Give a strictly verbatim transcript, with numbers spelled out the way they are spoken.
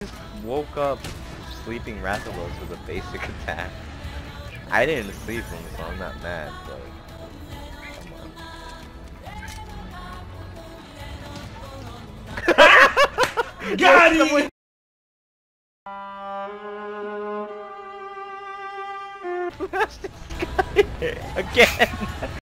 Just woke up sleeping Rathalos with a basic attack. I didn't sleep him, so I'm not mad, but come on. Got him! Who asked this guy again?